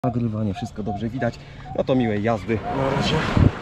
Nagrywanie, wszystko dobrze widać. No to miłej jazdy. Na razie.